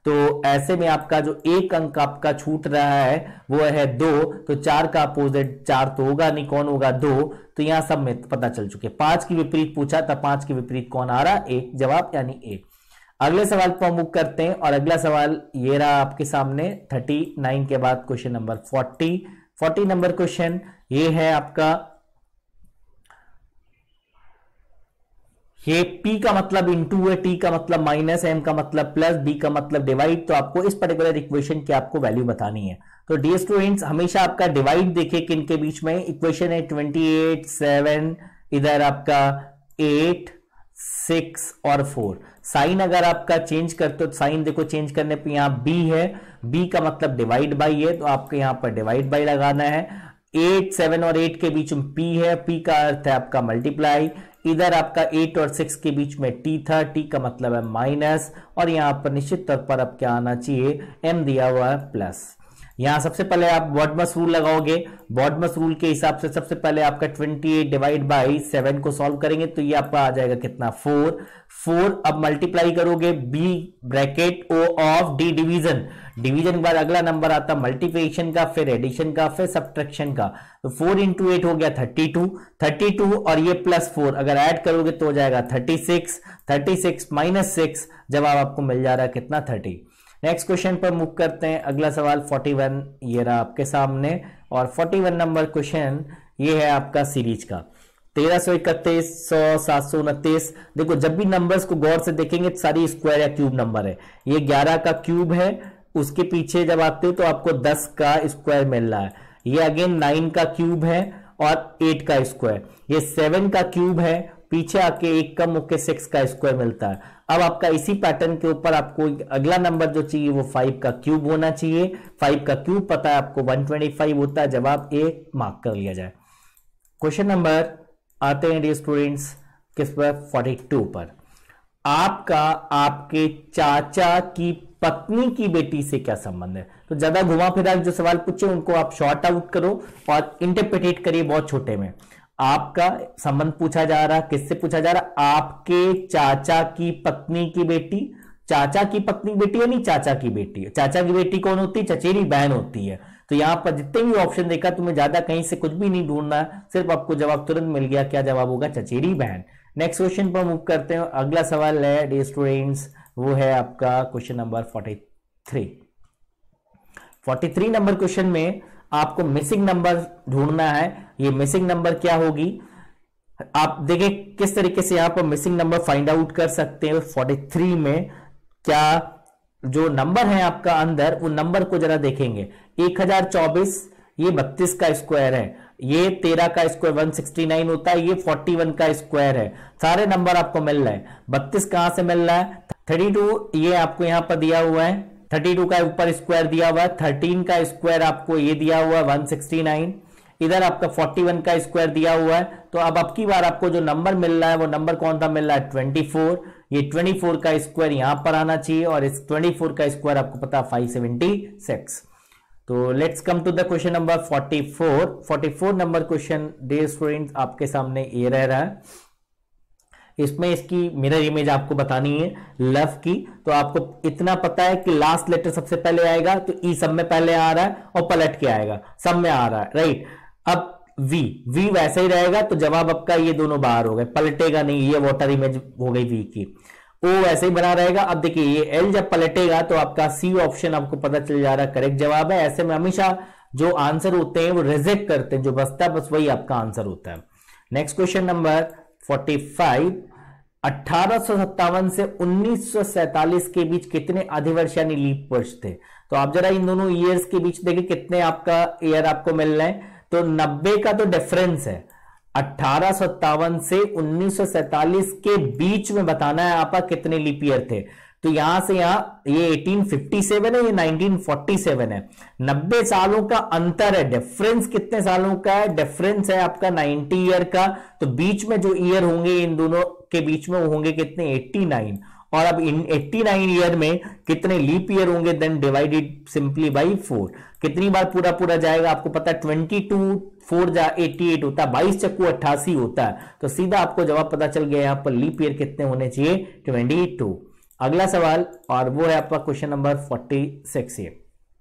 तो ऐसे में आपका जो एक अंक आपका छूट रहा है वो है दो, तो चार का अपोजिट चार तो होगा नहीं, कौन होगा? दो। तो यहां सब में पता चल चुके। पांच की विपरीत पूछा था, पांच की विपरीत कौन आ रहा? एक, जवाब यानी ए। अगले सवाल पर मूव करते हैं और अगला सवाल ये रहा आपके सामने उनतालीस के बाद क्वेश्चन नंबर चालीस। चालीस नंबर क्वेश्चन ये है आपका, ये P का मतलब इंटू है, T का मतलब माइनस, M का मतलब प्लस, D का मतलब डिवाइड। तो आपको इस पर्टिकुलर इक्वेशन की आपको वैल्यू बतानी है। तो डियर स्टूडेंट्स, हमेशा आपका डिवाइड देखे किन के बीच में। इक्वेशन है अट्ठाईस, सेवन, इधर आपका एट, सिक्स और फोर। साइन अगर आपका चेंज करते हो, साइन देखो चेंज करने पे यहाँ B है, B का मतलब डिवाइड बाई है, तो आपको यहाँ पर डिवाइड बाई लगाना है। एट, सेवन और एट के बीच में P है, P का अर्थ है आपका मल्टीप्लाई। इधर आपका एट और सिक्स के बीच में T था, T का मतलब है माइनस, और यहां पर निश्चित तौर पर अब क्या आना चाहिए? M दिया हुआ है प्लस। यहां सबसे पहले आप बॉडमस रूल लगाओगे। बॉडमस रूल के हिसाब से सबसे पहले आपका अट्ठाईस डिवाइड बाई सेवन को सॉल्व करेंगे तो ये आपका आ जाएगा कितना? फोर। फोर अब मल्टीप्लाई करोगे B bracket O of D division. Division के बाद अगला नंबर आता मल्टीप्लिकेशन का, फिर एडिशन का, फिर सब्ट्रैक्शन का। तो फोर इंटू एट हो गया थर्टी टू, थर्टी टू और ये प्लस फोर अगर ऐड करोगे तो हो जाएगा thirty six, thirty six minus six, जवाब आपको मिल जा रहा है कितना? थर्टी। नेक्स्ट क्वेश्चन पर मूव करते हैं। अगला सवाल इकतालीस ये रहा आपके सामने, और इकतालीस नंबर क्वेश्चन ये है आपका सीरीज का तेरह सौ इकतीस, सौ, सात सौ उनतीस। देखो जब भी नंबर्स को गौर से देखेंगे तो सारी स्क्वायर या क्यूब नंबर है। ये ग्यारह का क्यूब है, उसके पीछे जब आते हो तो आपको दस का स्क्वायर मिल रहा है। ये अगेन नाइन का क्यूब है और एट का स्क्वायर। ये सेवन का क्यूब है, पीछे आके एक कम होके सिक्स का स्क्वायर मिलता है। अब आपका इसी पैटर्न के ऊपर आपको अगला नंबर जो चाहिए वो फाइव का क्यूब होना चाहिए। फाइव का क्यूब पता है आपको वन ट्वेंटी फाइव होता है, जवाब ए मार्क कर लिया जाए। क्वेश्चन नंबर आते हैं डियर स्टूडेंट्स किस पर? बयालीस पर। आपका आपके चाचा की पत्नी की बेटी से क्या संबंध है? तो ज्यादा घुमा फिरा जो सवाल पूछे उनको आप शॉर्ट आउट करो और इंटरप्रेट करिए बहुत छोटे में। आपका संबंध पूछा जा रहा, किससे पूछा जा रहा? आपके चाचा की पत्नी की बेटी। चाचा की पत्नी बेटी यानी चाचा की बेटी। चाचा की बेटी कौन होती है? चचेरी बहन होती है। तो यहां पर जितने भी ऑप्शन देखा तुम्हें ज्यादा कहीं से कुछ भी नहीं ढूंढना है, सिर्फ आपको जवाब तुरंत मिल गया। क्या जवाब होगा? चचेरी बहन। नेक्स्ट क्वेश्चन पर मूव करते हैं। अगला सवाल है डियर स्टूडेंट्स, वो है आपका question number forty three. Forty three number question में आपको मिसिंग नंबर ढूंढना है। ये मिसिंग नंबर क्या होगी? आप देखिए किस तरीके से यहां पर मिसिंग नंबर फाइंड आउट कर सकते हैं। फोर्टी थ्री में क्या जो नंबर है आपका अंदर, वो नंबर को जरा देखेंगे। एक हजार चौबीस ये बत्तीस का स्क्वायर है, ये तेरह का स्क्वायर वन सिक्सटी नाइन होता है, ये फोर्टी वन का स्क्वायर है। सारे नंबर आपको मिल रहे हैं। बत्तीस कहां से मिल रहा है? थर्टी टू ये आपको यहां पर दिया हुआ है, थर्टी टू का ऊपर स्क्वायर दिया हुआ है, थर्टीन का स्क्वायर आपको ये दिया हुआ है वन सिक्सटी नाइन, इधर आपका फोर्टी वन का स्क्वायर दिया हुआ है। तो अब अब की बार आपको जो नंबर मिल रहा है वो नंबर कौन सा मिल रहा है? Twenty four. ये ट्वेंटी फोर का स्क्वायर यहां पर आना चाहिए और इस ट्वेंटी फोर का स्क्वायर आपको पता है फाइव सेवेंटी सिक्स। तो let's come to the question number forty four. Forty four number question dear students आपके सामने ये रह रहा है। इसमें इसकी मिरर इमेज आपको बतानी है लव की। तो आपको इतना पता है कि लास्ट लेटर सबसे पहले आएगा, तो ई सब में पहले आ रहा है और पलट के आएगा, सब में आ रहा है, राइट। अब वी वी वैसे ही रहेगा, तो जवाब आपका ये दोनों बाहर हो गए, पलटेगा नहीं। ये वाटर इमेज हो गई वी की। ओ वैसे ही बना रहेगा। अब देखिए ये एल जब पलटेगा तो आपका सी ऑप्शन आपको पता चल जा रहा है करेक्ट जवाब है। ऐसे में हमेशा जो आंसर होते हैं वो रिजेक्ट करते हैं, जो बचता है बस वही आपका आंसर होता है। Next question number forty five. अठारह सौ सत्तावन से उन्नीस सौ सैतालीस के बीच कितने अधिवर्ष यानी लीप वर्ष थे? तो आप जरा इन दोनों ईयर्स के बीच देखिए कितने आपका ईयर आपको मिल रहे हैं। तो नब्बे का तो डिफरेंस है। अठारह सौ सत्तावन से उन्नीस सौ सैतालीस के बीच में बताना है आपका कितने लीप ईयर थे। तो यहां से यहां ये अठारह सौ सत्तावन है, ये उन्नीस सौ सैंतालीस है। नब्बे सालों का अंतर है। डिफरेंस कितने सालों का है? डिफरेंस है आपका नब्बे ईयर का। तो बीच में जो ईयर होंगे इन दोनों के बीच में वो होंगे कितने? नवासी। और अब इन नवासी ईयर में कितने लीप ईयर होंगे? Then divided simply by four. कितनी बार पूरा पूरा जाएगा आपको पता है, बाईस फोर जा अठासी होता है, बाईस चक्कू अट्ठासी होता है। तो सीधा आपको जवाब पता चल गया। यहां पर लीप ईयर कितने होने चाहिए? बाईस। अगला सवाल और वो है आपका क्वेश्चन नंबर फोर्टी सिक्स। ये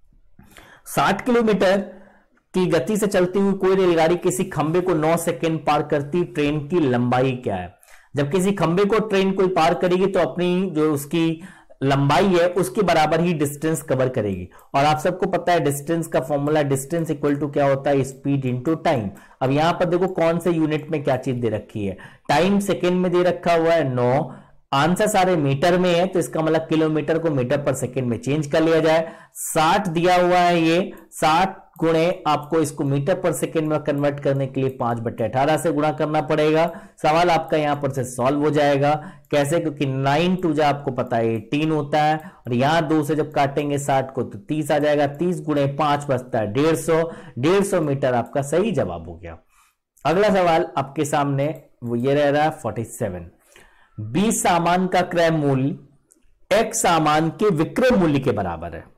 साठ किलोमीटर की गति से चलती हुई कोई रेलगाड़ी किसी खंबे को नौ सेकंड पार करती ट्रेन की लंबाई क्या है? जब किसी खंबे को ट्रेन कोई पार करेगी तो अपनी जो उसकी लंबाई है उसके बराबर ही डिस्टेंस कवर करेगी। और आप सबको पता है डिस्टेंस का फॉर्मूला, डिस्टेंस इक्वल टू क्या होता है? Speed into time. अब यहां पर देखो कौन से यूनिट में क्या चीज दे रखी है, टाइम सेकेंड में दे रखा हुआ है नौ, आंसर सारे मीटर में है तो इसका मतलब किलोमीटर को मीटर पर सेकेंड में चेंज कर लिया जाए। साठ दिया हुआ है, ये साठ गुणे आपको इसको मीटर पर सेकेंड में कन्वर्ट करने के लिए पांच बटे अठारह से गुणा करना पड़ेगा। सवाल आपका यहां पर से सॉल्व हो जाएगा। कैसे? क्योंकि नाइन टू जा आपको पता है एटीन होता है और यहां दो से जब काटेंगे साठ को तो तीस आ जाएगा। तीस गुणे पांच बचता है डेढ़ सौ, डेढ़ सौ मीटर आपका सही जवाब हो गया। अगला सवाल आपके सामने वो ये रह रहा है फोर्टी सेवन। बीस सामान का क्रय मूल्य एक सामान के विक्रय मूल्य के बराबर है।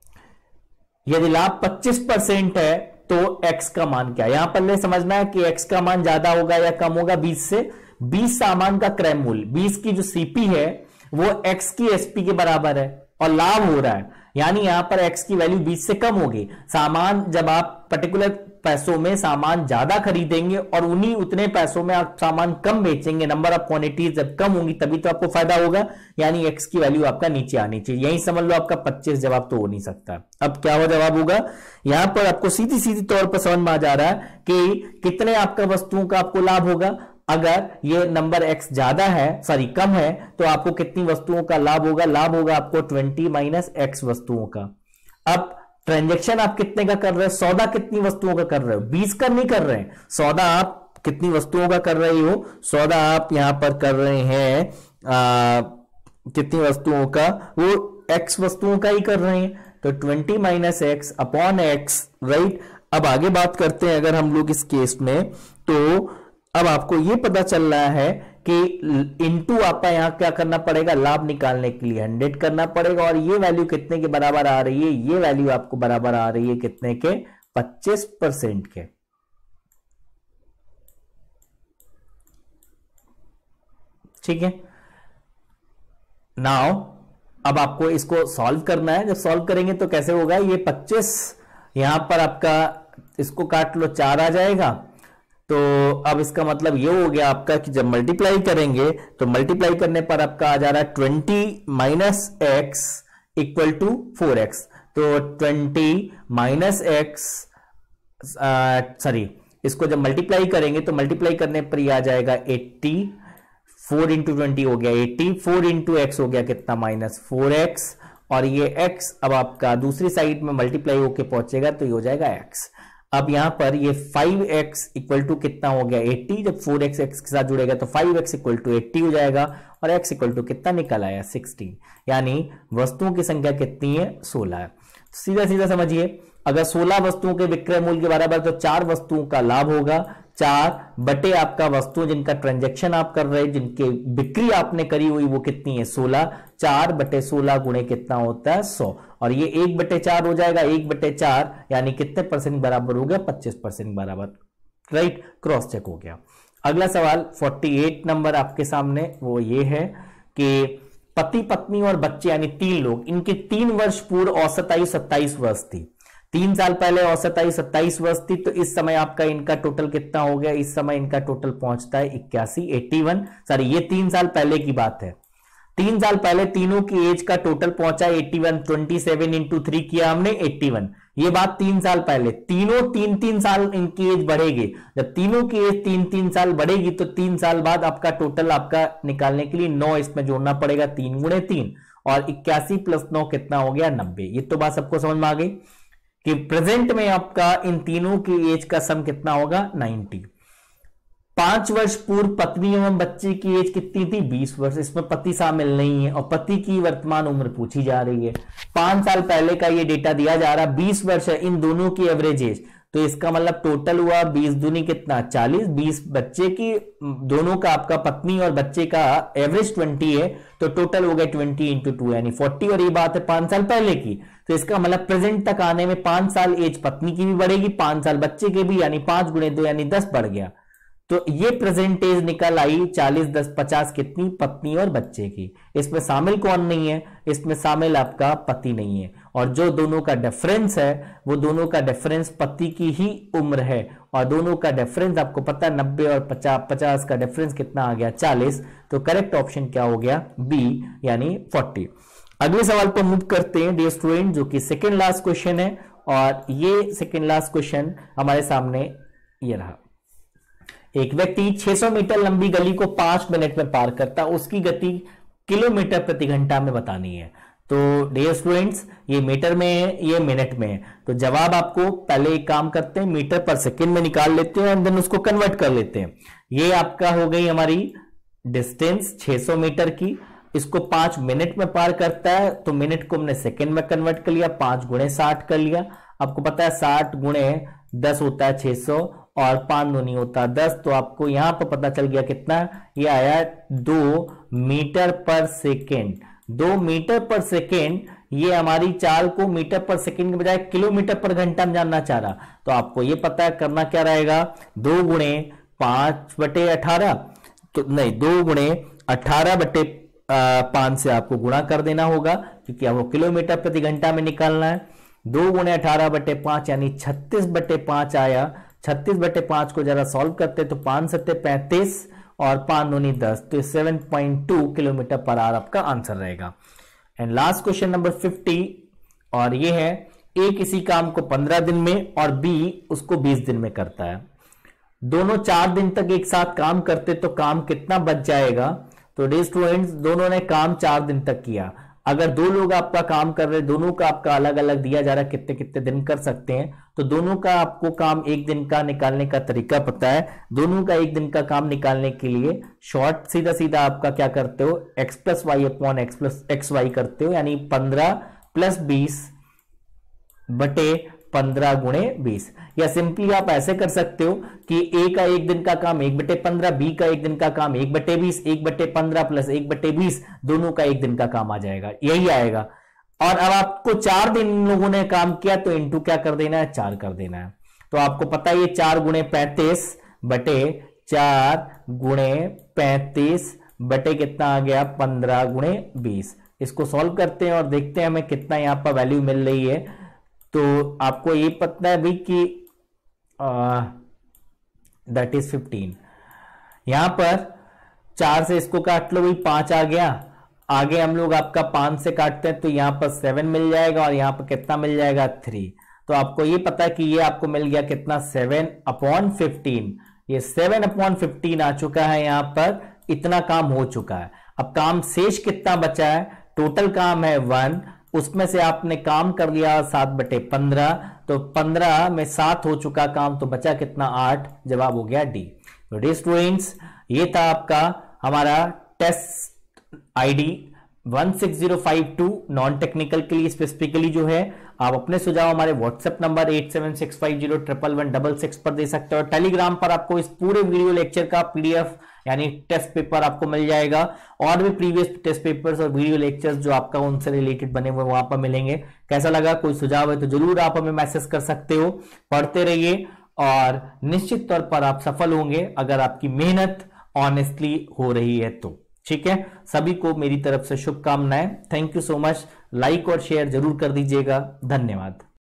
यदि लाभ पच्चीस परसेंट है तो x का मान क्या है? यहां पर ले समझना है कि x का मान ज्यादा होगा या कम होगा बीस से। बीस सामान का क्रय मूल्य, बीस की जो सीपी है वो x की एसपी के बराबर है और लाभ हो रहा है, यानी यहां पर x की वैल्यू बीस से कम होगी। सामान जब आप पर्टिकुलर पैसों में सामान ज्यादा खरीदेंगे और उन्हीं उतने पैसों में आप सामान कम बेचेंगे, नंबर ऑफ क्वांटिटीज जब कम होंगी तभी तो आपको फायदा होगा, यानी x की वैल्यू आपका नीचे आनी चाहिए। यही समझ लो आपका पच्चीस जवाब तो हो नहीं सकता। अब क्या हो जवाब होगा? यहां पर आपको सीधी सीधी तौर पर समझ में आ जा रहा है कि कितने आपका वस्तुओं का आपको लाभ होगा। अगर ये नंबर x ज्यादा है सॉरी कम है तो आपको कितनी वस्तुओं का लाभ होगा? लाभ होगा आपको ट्वेंटी माइनस एक्स वस्तुओं का। अब ट्रांजैक्शन आप कितने का कर रहे हो? सौदा कितनी वस्तुओं का कर रहे हो? बीस का नहीं कर रहे हैं, सौदा आप कितनी वस्तुओं का कर रहे हो? सौदा आप यहां पर कर रहे हैं आ, कितनी वस्तुओं का? वो x वस्तुओं का ही कर रहे हैं, तो twenty minus x upon x, right. अब आगे बात करते हैं अगर हम लोग इस केस में, तो अब आपको ये पता चल रहा है कि इनटू आपका यहां क्या करना पड़ेगा? लाभ निकालने के लिए हंड्रेड करना पड़ेगा और ये वैल्यू कितने के बराबर आ रही है? ये वैल्यू आपको बराबर आ रही है कितने के? पच्चीस परसेंट के। ठीक है, नाउ अब आपको इसको सॉल्व करना है। जब सॉल्व करेंगे तो कैसे होगा? ये पच्चीस यहां पर आपका इसको काट लो, चार आ जाएगा। तो अब इसका मतलब ये हो गया आपका कि जब मल्टीप्लाई करेंगे तो मल्टीप्लाई करने पर आपका आ जा रहा है twenty minus x equal to four x. तो ट्वेंटी माइनस एक्स सॉरी इसको जब मल्टीप्लाई करेंगे तो मल्टीप्लाई करने पर ये आ जाएगा एट्टी, फोर इंटू ट्वेंटी हो गया एट्टी, फोर इंटू एक्स हो गया कितना? माइनस फोर एक्स, और ये x अब आपका दूसरी साइड में मल्टीप्लाई होके पहुंचेगा तो ये हो जाएगा x। अब यहां पर ये फाइव एक्स इक्वल टू कितना हो गया? एट्टी। जब फोर एक्स x के साथ जुड़ेगा तो five x equal to eighty हो जाएगा और x इक्वल टू कितना निकल आया? सिक्सटीन। यानी वस्तुओं की संख्या कितनी है? सोलह है। सीधा सीधा समझिए, अगर सोलह वस्तुओं के विक्रय मूल्य के बराबर तो चार वस्तुओं का लाभ होगा। चार बटे आपका वस्तु जिनका ट्रांजैक्शन आप कर रहे हैं, जिनके बिक्री आपने करी हुई वो कितनी है? सोलह। चार बटे सोलह गुणे कितना होता है? सौ। और ये एक बटे चार हो जाएगा, एक बटे चार यानी कितने परसेंट बराबर हो गया? पच्चीस परसेंट बराबर, राइट। क्रॉस चेक हो गया। अगला सवाल अड़तालीस नंबर आपके सामने वो ये है कि पति पत्नी और बच्चे यानी तीन लोग, इनके तीन वर्ष पूर्व औसत आयु सत्ताईस वर्ष थी। तीन साल पहले औसत आयु सत्ताईस वर्ष थी, तो इस समय आपका इनका टोटल कितना हो गया? इस समय इनका टोटल पहुंचता है इक्यासी, इक्यासी। सॉरी ये तीन साल पहले की बात है। तीन साल पहले तीनों की एज का टोटल पहुंचा इक्यासी, सत्ताईस इंटू थ्री किया हमने इक्यासी। ये बात तीन साल पहले, तीनों तीन तीन साल इनकी एज बढ़ेगी। जब तीनों की एज तीन तीन साल बढ़ेगी तो तीन साल बाद आपका टोटल आपका निकालने के लिए नौ इसमें जोड़ना पड़ेगा, तीन गुणे तीन, और इक्यासी प्लस नौ कितना हो गया? नब्बे। ये तो बात सबको समझ में आ गई कि प्रेजेंट में आपका इन तीनों की एज का सम कितना होगा? नब्बे। पांच वर्ष पूर्व पत्नी एवं बच्चे की एज कितनी थी? बीस वर्ष। इसमें पति शामिल नहीं है और पति की वर्तमान उम्र पूछी जा रही है। पांच साल पहले का ये डेटा दिया जा रहा है, बीस वर्ष है इन दोनों की एवरेज एज, तो इसका मतलब टोटल हुआ बीस दूनी कितना? चालीस। बीस बच्चे की, दोनों का आपका पत्नी और बच्चे का एवरेज ट्वेंटी है, तो टोटल हो गया ट्वेंटी इंटू टू यानी फोर्टी, और ये बात है पांच साल पहले की। तो इसका मतलब प्रेजेंट तक आने में पांच साल एज पत्नी की भी बढ़ेगी, पांच साल बच्चे के भी, यानी पांच गुणे दो यानी दस बढ़ गया। तो ये परसेंटेज निकल आई चालीस दस पचास कितनी, पत्नी और बच्चे की। इसमें शामिल कौन नहीं है, इसमें शामिल आपका पति नहीं है, और जो दोनों का डिफरेंस है वो दोनों का डिफरेंस पति की ही उम्र है, और दोनों का डिफरेंस आपको पता है नब्बे और पचास, पचास का डिफरेंस कितना आ गया, चालीस। तो करेक्ट ऑप्शन क्या हो गया, बी यानी चालीस। अगले सवाल पर मूव करते हैं डियर स्टूडेंट, जो कि सेकेंड लास्ट क्वेश्चन है, और ये सेकेंड लास्ट क्वेश्चन हमारे सामने ये रहा। एक व्यक्ति छह सौ मीटर लंबी गली को पांच मिनट में पार करता, उसकी गति किलोमीटर प्रति घंटा में बतानी है। तो डियर स्टूडेंट्स, ये मीटर में है, ये मिनट में है, तो जवाब आपको पहले एक काम करते हैं, मीटर पर सेकंड में निकाल लेते हैं, एंड देन उसको कन्वर्ट कर लेते हैं। ये आपका हो गई हमारी डिस्टेंस छह सौ मीटर की, इसको पांच मिनट में पार करता है, तो मिनट को हमने सेकंड में कन्वर्ट कर लिया, पांच गुणे साठ कर लिया। आपको पता है साठ गुणे दस होता है छह सौ, और पांच दूनी होता है दस, तो आपको यहां पर पता चल गया कितना, ये आया दो मीटर पर सेकेंड। दो मीटर पर सेकेंड, ये हमारी चाल को मीटर पर सेकेंड के बजाय किलोमीटर पर घंटा में जानना चाह रहा, तो आपको ये पता है करना क्या रहेगा, दो गुणे पांच बटे अठारह, तो नहीं दो गुणे अठारह बटे पांच से आपको गुणा कर देना होगा, क्योंकि आपको किलोमीटर प्रति घंटा में निकालना है। दो गुणे अठारह बटे पांच यानी छत्तीस बटे पांच आया। छत्तीस बटे पांच को जरा सॉल्व करते तो पांच सत्ते पैंतीस और पांच दूनी दस, तो seven point two kilometre per hour आपका आंसर रहेगा। And last question number fifty, और ये है ए किसी काम को पंद्रह दिन में और बी उसको बीस दिन में करता है। दोनों चार दिन तक एक साथ काम करते तो काम कितना बच जाएगा। तो डियर स्टूडेंट्स, दोनों ने काम चार दिन तक किया। अगर दो लोग आपका काम कर रहे, दोनों का आपका अलग अलग दिया जा रहा है कितने कितने दिन कर सकते हैं, तो दोनों का आपको काम एक दिन का निकालने का तरीका पता है। दोनों का एक दिन का काम निकालने के लिए शॉर्ट सीधा सीधा आपका क्या करते हो, x plus y upon x plus x y करते हो, यानी पंद्रह प्लस बीस बटे पंद्रह गुणे बीस। या सिंपली आप ऐसे कर सकते हो कि ए का एक दिन का काम एक बटे पंद्रह, बी का एक दिन का काम एक बटे बीस, एक बटे पंद्रह प्लस एक बटे बीस, दोनों का एक दिन का काम आ जाएगा, यही आएगा। और अब आपको चार दिन इन लोगों ने काम किया तो इंटू क्या कर देना है, चार कर देना है। तो आपको पता है ये चार गुणे पैंतीस बटे चार गुणे पैंतीस बटे कितना आ गया, पंद्रह गुणे बीस। इसको सॉल्व करते हैं और देखते हैं हमें कितना यहां पर वैल्यू मिल रही है। तो आपको ये पता है भाई कि दैट इज फिफ्टीन। यहां पर चार से इसको काट लो भाई, पांच आ गया। आगे हम लोग आपका पांच से काटते हैं तो यहां पर सेवन मिल जाएगा, और यहां पर कितना मिल जाएगा, थ्री। तो आपको ये पता है कि ये आपको मिल गया कितना, सेवन अपॉन फिफ्टीन। ये सेवन अपॉन फिफ्टीन आ चुका है, यहां पर इतना काम हो चुका है। अब काम शेष कितना बचा है, टोटल काम है वन, उसमें से आपने काम कर लिया सात बटे पंद्रह, तो पंद्रह में सात हो चुका काम, तो बचा कितना, आठ। जवाब हो गया डी। तो डी स्टूडेंट्स, ये था आपका हमारा test ID one six zero five two non technical के लिए स्पेसिफिकली जो है। आप अपने सुझाव हमारे WhatsApp number eight seven six five zero triple one double six पर दे सकते हो। टेलीग्राम पर आपको इस पूरे वीडियो लेक्चर का पीडीएफ यानी टेस्ट पेपर आपको मिल जाएगा, और भी प्रीवियस टेस्ट पेपर्स और वीडियो लेक्चर्स जो आपका उनसे रिलेटेड बने हुए वहां पर मिलेंगे। कैसा लगा, कोई सुझाव है तो जरूर आप हमें मैसेज कर सकते हो। पढ़ते रहिए और निश्चित तौर पर आप सफल होंगे अगर आपकी मेहनत ऑनेस्टली हो रही है तो। ठीक है, सभी को मेरी तरफ से शुभकामनाएं। Thank you so much. Like और शेयर जरूर कर दीजिएगा। धन्यवाद।